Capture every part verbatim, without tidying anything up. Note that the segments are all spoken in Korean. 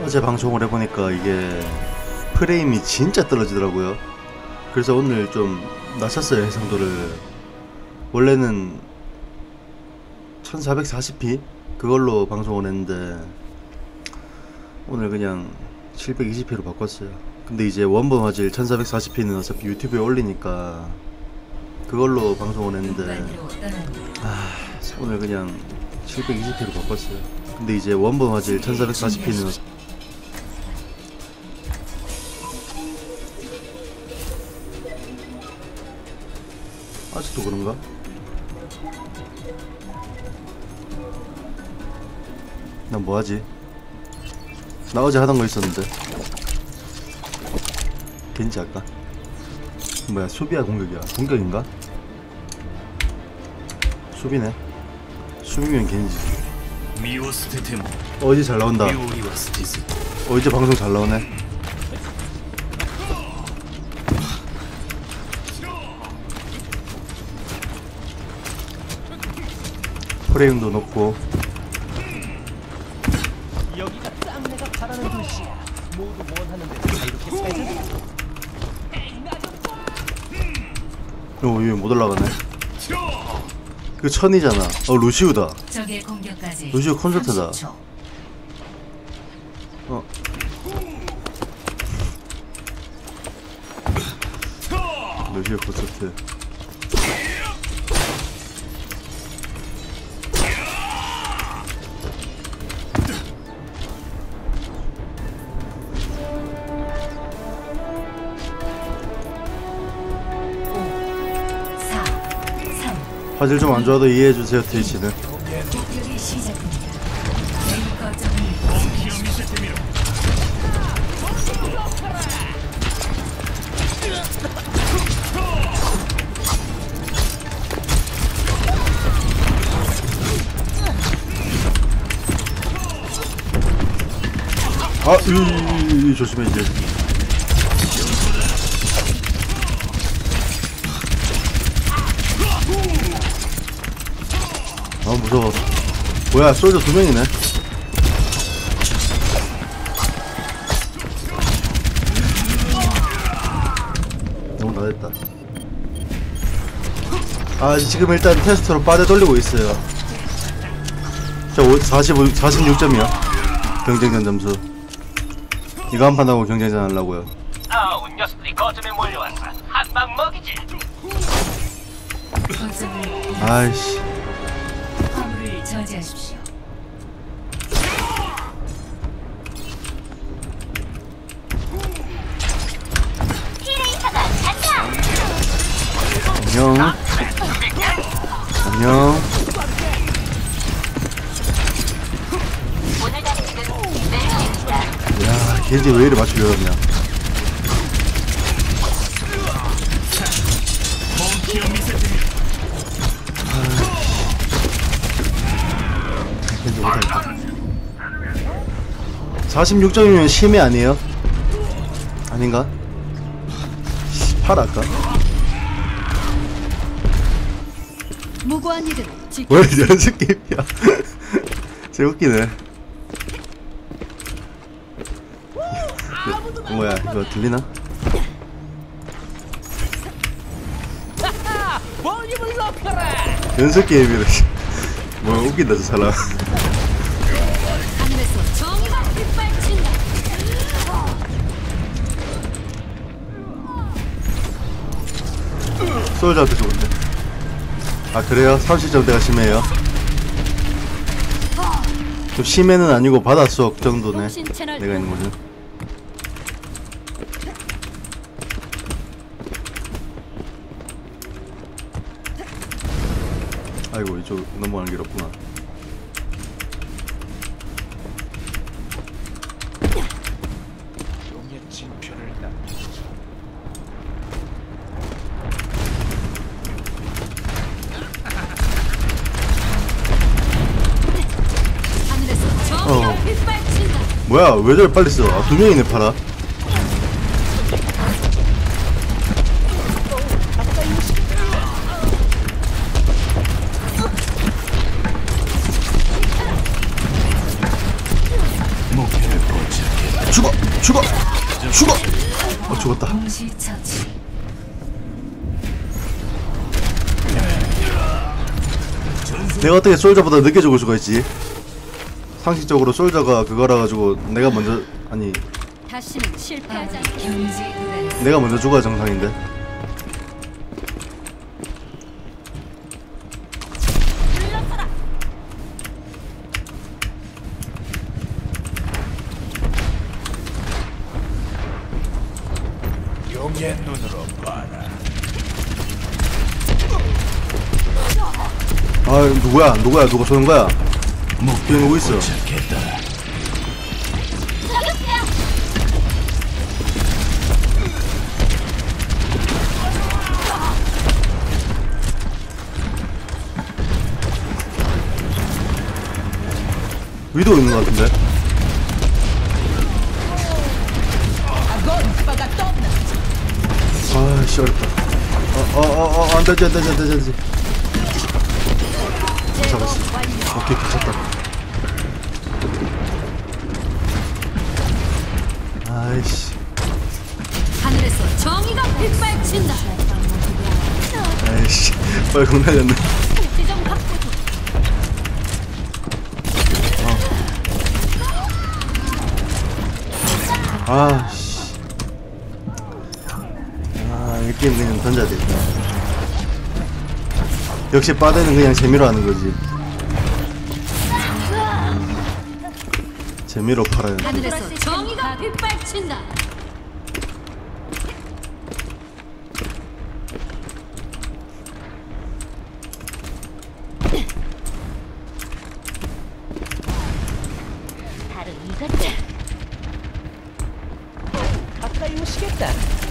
어제 방송을 해보니까 이게 프레임이 진짜 떨어지더라고요. 그래서 오늘 좀 낮췄어요, 해상도를. 원래는 천사백사십 피 그걸로 방송을 했는데 오늘 그냥 칠백이십 피로 바꿨어요. 근데 이제 원본 화질 천사백사십 피는 어차피 유튜브에 올리니까 그걸로 방송을 했는데 아, 오늘 그냥 칠백이십 피로 바꿨어요. 근데 이제 원본 화질 천사백사십 피는 아직도 그런가? 난 뭐하지? 나 어제 하던거 있었는데 겐지 할까? 뭐야, 수비야 공격이야? 공격인가? 수비네. 수비면 겐지. 어, 이제 잘 나온다. 어, 이제 방송 잘 나오네. 프레임도 높고. 여기가 딱 내가 바라는 도시야. 모두 원하는 대로 이렇게 살자. 어, 얘 못 올라가네. 그 천이잖아. 어, 루시우다. 루시우 콘서트다. 어. 루시우 콘서트. 화질 좀 안 좋아도 이해해주세요, 트위치는. 아, 으, 조심해 이제. 아, 무서워. 뭐야, 솔저 두 명이네. 너무 나댔다. 아, 지금 일단 테스트로 빠져 돌리고 있어요. 자, 사십오, 사십육 점이야. 경쟁전 점수. 이거 한 판 하고 경쟁전 하려고요. 아, 녀석들이 거점에 몰려왔어. 한 방 먹이지. 아이씨. 화물을 저지하십시오. 안녕. 안녕. 야, 겐지 왜 이리 맞추려고 그러냐. 겐지 못하겠다. 사십육 점이면 심해 아니에요? 아닌가? 팔 할까? 무고한 이들을 왜 연습 게임이야? 제 웃기네. 뭐야, 이거 들리나? 볼륨을 높여라. 연습 게임이래. 뭐 웃긴다 저 사람. 하늘에서 정의가 빗발친다. 솔저한테 좋은데. 아, 그래요? 삼십 점대가 심해요? 좀 심해는 아니고 바닷속 정도네. 내가 있는 거죠. 아이고, 이쪽 넘어가는 길 없구나. 용의 진표를 남기시죠. 하늘에서 정의가 어. 빗발친다. 뭐야, 왜 저래 빨리 써? 아, 두 명이네, 팔아. 목표를 포착해. 죽어 죽어 죽어. 어 죽었다. 동시 처치. 내가 어떻게 솔저보다 늦게 죽을 수가 있지? 상식적으로 솔저가 그거라 가지고 내가 먼저 아니 다시는 실패하지 않게. 경제 불안. 내가 먼저 죽어야 정상인데. 용의 눈으로 봐라. 아 누구야 누구야 누가 쏘는 거야? 뒤에 누구 있어? 찾겠다. 위도 있는 것 같은데? 아씨 어렵다. 어어어어 안되지 안되지 안되지 안되지. 잡았어. 오케이 괜찮다. 아이씨 하늘에서 정의가 빗발친다. 아이씨 빨리 날렸네. 지점 확보 중. 아씨 아이 게임 그냥 던져야 돼. 역시 빠데는 그냥 재미로 하는 거지. 재미로 팔아야 돼. 하늘에서 정의가 빗발친다. 바로 이거지. 가까이 오시겠다.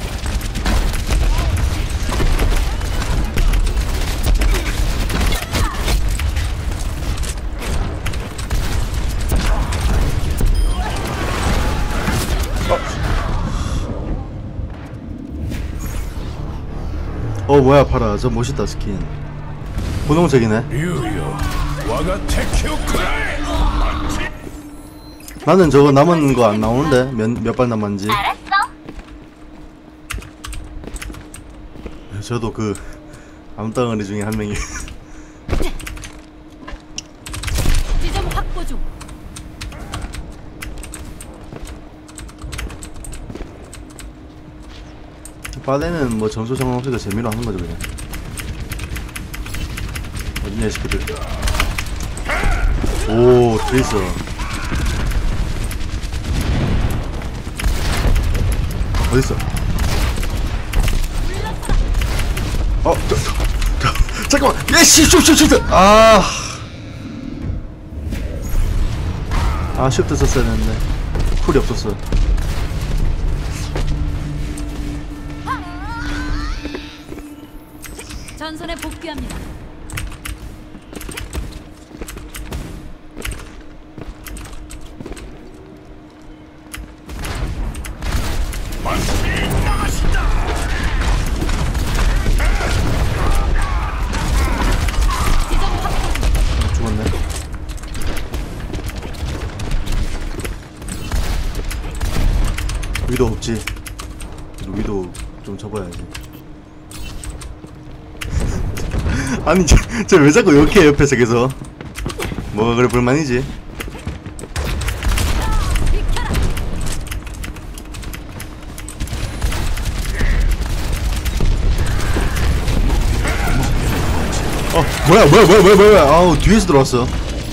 어 뭐야 파라 저 멋있다 스킨. 분홍색이네. 유유. 와가 테큐크라이. 나는 저거 남은 거 안 나오는데 몇 몇 발 남았는지. 알았어. 저도 그 암덩어리 중에 한 명이. 지점 확보 중. 빠데는 뭐 점수 상관없으니까 재미로 하는 거죠 그냥. 어딨냐 이 새끼들. 오 트레이서. 어딨어? 어, 저, 저, 저, 잠깐만. 예씨, 슈슈, 슈슈. 아, 아, 쉽트 썼어야 했는데 쿨이 없었어. 전선에 복귀합니다. 죽었네. 위도 없지. 위도 좀 접어야지. 아니 저 왜 자꾸 이렇게 해, 옆에서 계속. 뭐가 그래 불만이지? 어 뭐야 뭐야 뭐야 뭐야 뭐야. 아우 뒤에서 들어왔어.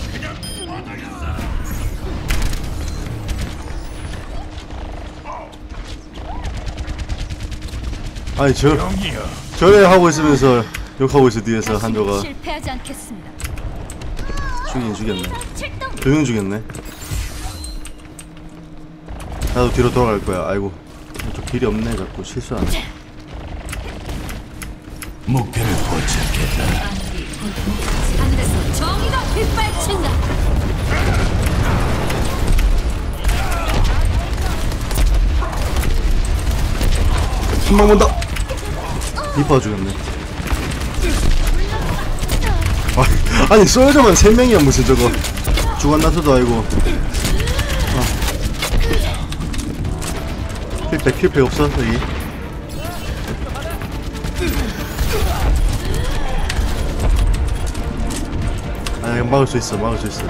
아니 저 용이여. 저래 하고 있으면서 욕하고 있어 뒤에서 한조가. 실패하지 않겠습니다. 죽이긴 죽였네. 출동. 두 명 죽였네. 나도 뒤로 돌아갈 거야. 아이고 저 길이 없네. 자꾸 실수하네. 목표를 포착했다. 하늘에서 정의가 빗발친다. 한방 본다. 리퍼가 죽였네. 아, 아니 솔저만 세 명이야 무슨 저거. 주간 나트도 아니고. 아. 백킬팩 없어 여기. 아 이거 막을 수 있어 막을 수 있어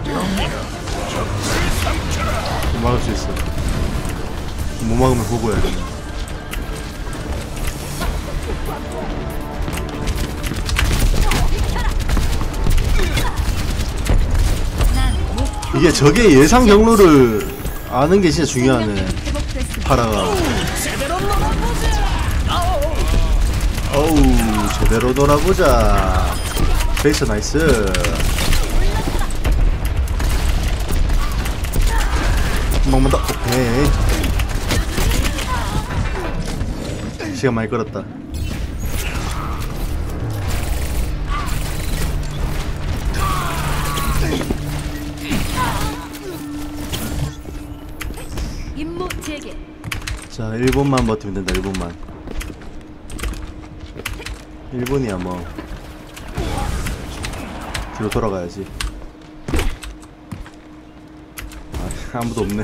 막을 수 있어. 못 막으면 보고야 그냥. 이게 적의 예상 경로를 아는 게 진짜 중요하네. 회복됐습니다. 파라가. 어우 제대로 놀아보자. 베이스 나이스. 한 번만 더. 오케이. 시간 많이 끌었다. 임무 재개. 자 일 분만 버티면 된다. 일 분만. 일 분이야 뭐. 뒤로 돌아가야지. 아, 아무도 없네.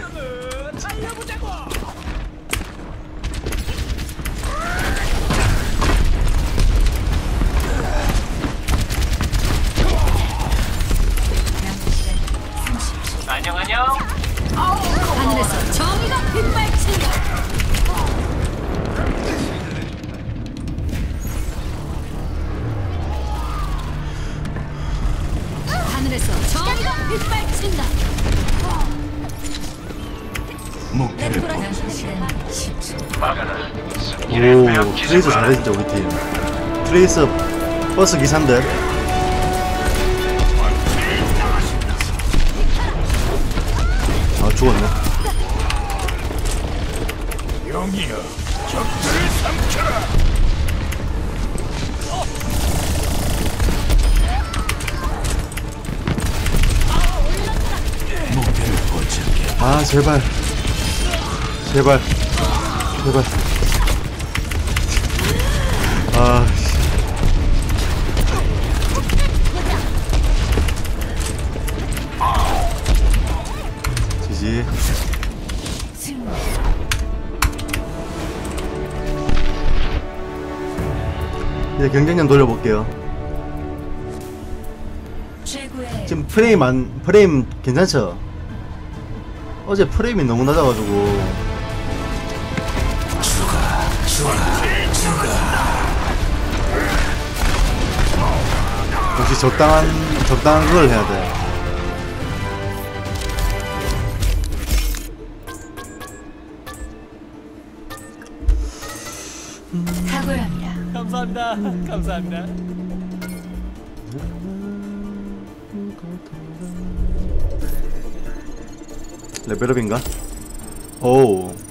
안녕 안녕. 하늘에서 정의가 빗발친다. 하늘에서 정의가 빗발친다. 목표를 포착. 막아라. 오 트레이서 잘해 진짜 우리 팀. 트레이서 버스 기사인데. 아 죽었네. 영이여, 적들을 삼켜라. 목표를 포착해. 아 제발 제발 제발. 아 씨. 지지. 이제 경쟁력 돌려볼게요. 최고의 지금 프레임 안 프레임 괜찮죠? 어제 프레임이 너무 낮아가지고. 역시 적당한 적당한 걸 해야 돼. 탁월합니다. 감사합니다. 감사합니다. 레벨업인가? 오